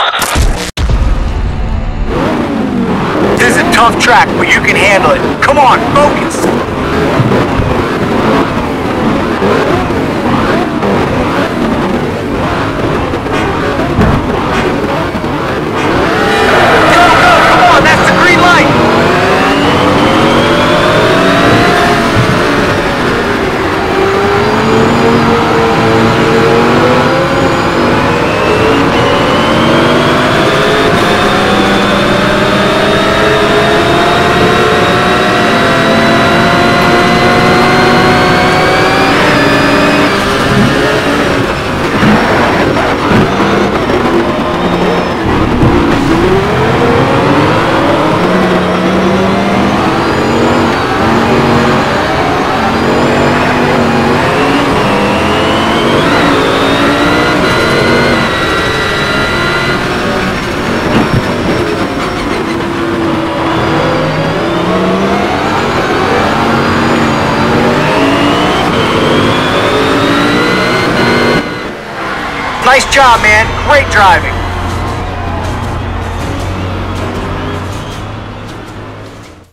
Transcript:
This is a tough track, but you can handle it. Come on, focus! Nice job, man. Great driving.